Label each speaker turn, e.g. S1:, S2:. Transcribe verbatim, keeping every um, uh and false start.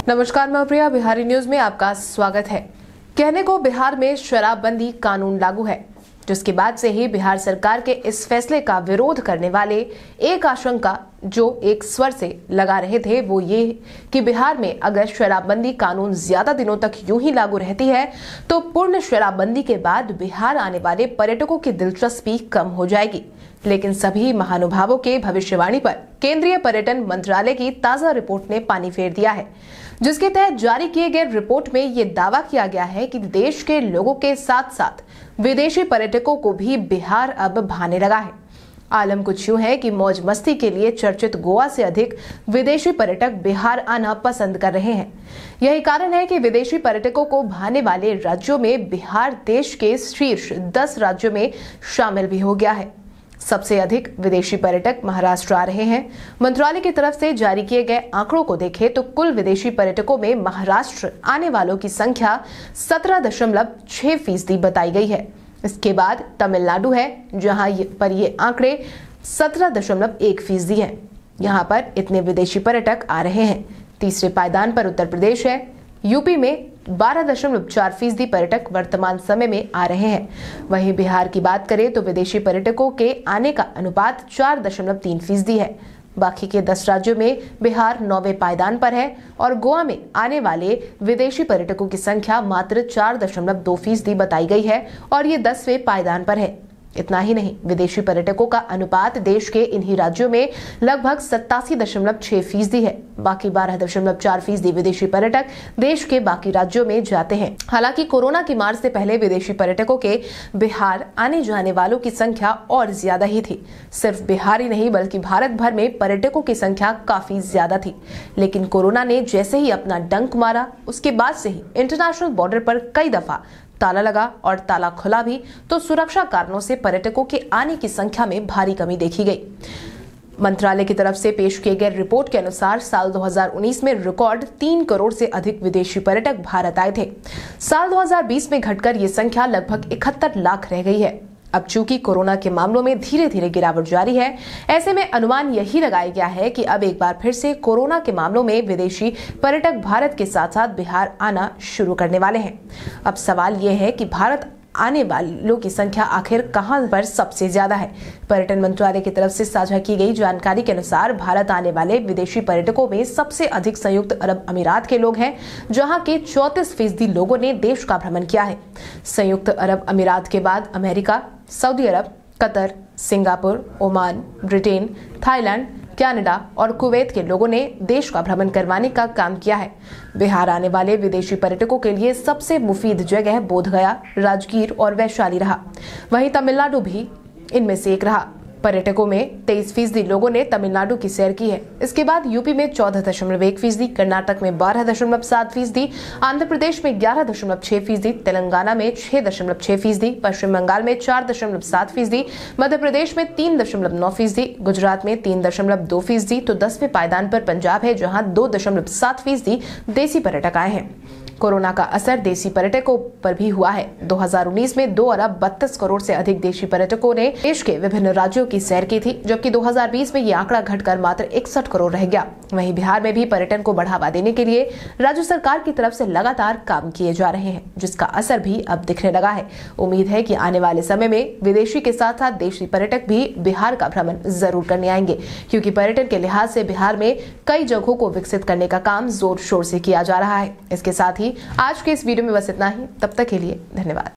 S1: नमस्कार, मैं प्रिया, बिहारी न्यूज में आपका स्वागत है। कहने को बिहार में शराबबंदी कानून लागू है, जिसके बाद से ही बिहार सरकार के इस फैसले का विरोध करने वाले एक आशंका जो एक स्वर से लगा रहे थे वो ये कि बिहार में अगर शराबबंदी कानून ज्यादा दिनों तक यूं ही लागू रहती है तो पूर्ण शराबबंदी के बाद बिहार आने वाले पर्यटकों की दिलचस्पी कम हो जाएगी। लेकिन सभी महानुभावों के भविष्यवाणी पर केंद्रीय पर्यटन मंत्रालय की ताजा रिपोर्ट ने पानी फेर दिया है, जिसके तहत जारी किए गए रिपोर्ट में ये दावा किया गया है कि देश के लोगों के साथ साथ विदेशी पर्यटकों को भी बिहार अब भाने लगा है। आलम कुछ यूं है कि मौज मस्ती के लिए चर्चित गोवा से अधिक विदेशी पर्यटक बिहार आना पसंद कर रहे हैं। यही कारण है कि विदेशी पर्यटकों को भाने वाले राज्यों में बिहार देश के शीर्ष दस राज्यों में शामिल भी हो गया है। सबसे अधिक विदेशी पर्यटक महाराष्ट्र आ रहे हैं। मंत्रालय की तरफ से जारी किए गए आंकड़ों को देखें तो कुल विदेशी पर्यटकों में महाराष्ट्र आने वालों की संख्या सत्रह दशमलव छह फीसदी बताई गई है। इसके बाद तमिलनाडु है, जहां पर ये आंकड़े सत्रह दशमलव एक फीसदी है। यहाँ पर इतने विदेशी पर्यटक आ रहे हैं। तीसरे पायदान पर उत्तर प्रदेश है। यूपी में बारह दशमलव चार फीसदी पर्यटक वर्तमान समय में आ रहे हैं। वहीं बिहार की बात करें तो विदेशी पर्यटकों के आने का अनुपात चार दशमलव तीन फीसदी है। बाकी के दस राज्यों में बिहार नौवें पायदान पर है और गोवा में आने वाले विदेशी पर्यटकों की संख्या मात्र चार दशमलव दो फीसदी बताई गई है और ये दसवें पायदान पर है। इतना ही नहीं, विदेशी पर्यटकों का अनुपात देश के इन्हीं राज्यों में लगभग सत्तासी दशमलव छह फीसदी है। बाकी बारह दशमलव चार फीसदी विदेशी पर्यटक देश के बाकी राज्यों में जाते हैं। हालांकि कोरोना की मार से पहले विदेशी पर्यटकों के बिहार आने जाने वालों की संख्या और ज्यादा ही थी। सिर्फ बिहार ही नहीं बल्कि भारत भर में पर्यटकों की संख्या काफी ज्यादा थी। लेकिन कोरोना ने जैसे ही अपना डंक मारा, उसके बाद से ही इंटरनेशनल बॉर्डर पर कई दफा ताला लगा और ताला खुला भी तो सुरक्षा कारणों से पर्यटकों के आने की संख्या में भारी कमी देखी गई। मंत्रालय की तरफ से पेश किए गए रिपोर्ट के अनुसार साल दो हज़ार उन्नीस में रिकॉर्ड तीन करोड़ से अधिक विदेशी पर्यटक भारत आए थे। साल दो हज़ार बीस में घटकर ये संख्या लगभग इकहत्तर लाख रह गई है। अब चूंकि कोरोना के मामलों में धीरे धीरे गिरावट जारी है, ऐसे में अनुमान यही लगाया गया है कि अब एक बार फिर से कोरोना के मामलों में विदेशी पर्यटक भारत के साथ साथ बिहार आना शुरू करने वाले हैं। अब सवाल यह है कि भारत आने वालों की संख्या आखिर कहां पर सबसे ज्यादा है। पर्यटन मंत्रालय की तरफ से साझा की गई जानकारी के अनुसार भारत आने वाले विदेशी पर्यटकों में सबसे अधिक संयुक्त अरब अमीरात के लोग हैं, जहां के चौंतीस फीसदी लोगों ने देश का भ्रमण किया है। संयुक्त अरब अमीरात के बाद America, Saudi Arab, Qatar, Singapore, Oman, Britain, Thailand, Canada और कुवैत के लोगों ने देश का भ्रमण करवाने का काम किया है। बिहार आने वाले विदेशी पर्यटकों के लिए सबसे मुफीद जगह बोधगया, राजगीर और वैशाली रहा। वहीं तमिलनाडु भी इनमें से एक रहा। पर्यटकों में तेईस फीसदी लोगों ने तमिलनाडु की सैर की है। इसके बाद यूपी में चौदह दशमलव एक फीसदी, कर्नाटक में बारह दशमलव सात फीसदी, आंध्र प्रदेश में ग्यारह दशमलव छह फीसदी, तेलंगाना में छह दशमलव छह फीसदी, पश्चिम बंगाल में चार दशमलव सात फीसदी, मध्य प्रदेश में तीन दशमलव नौ फीसदी, गुजरात में तीन दशमलव दो फीसदी तो दसवें पायदान पर पंजाब है, जहां दो दशमलव सात फीसदी देसी पर्यटक आए हैं। कोरोना का असर देसी पर्यटकों पर भी हुआ है। दो हज़ार उन्नीस में दो अरब बत्तीस करोड़ से अधिक देशी पर्यटकों ने देश के विभिन्न राज्यों की सैर की थी, जबकि दो हज़ार बीस में ये आंकड़ा घटकर मात्र इकसठ करोड़ रह गया। वहीं बिहार में भी पर्यटन को बढ़ावा देने के लिए राज्य सरकार की तरफ से लगातार काम किए जा रहे हैं, जिसका असर भी अब दिखने लगा है। उम्मीद है कि आने वाले समय में विदेशी के साथ साथ देशी पर्यटक भी बिहार का भ्रमण जरूर करने आएंगे, क्योंकि पर्यटन के लिहाज से बिहार में कई जगहों को विकसित करने का काम जोर शोर से किया जा रहा है। इसके साथ ही आज के इस वीडियो में बस इतना ही। तब तक के लिए धन्यवाद।